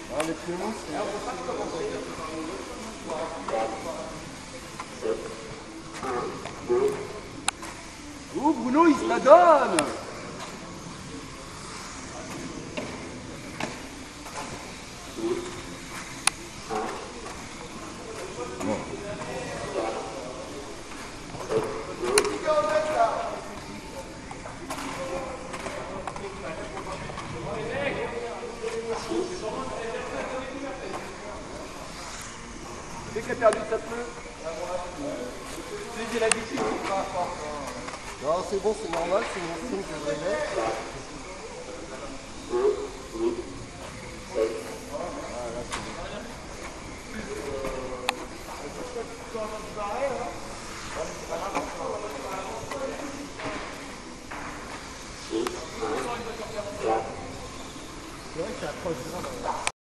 Ah, les pneus, c'est... Oh, Bruno, il se la donne! Dès qu'il a perdu sa pneu, j'ai l'habitude. Non, c'est bon, c'est normal, c'est mon signe que je réglais. C'est vrai que c'est approche.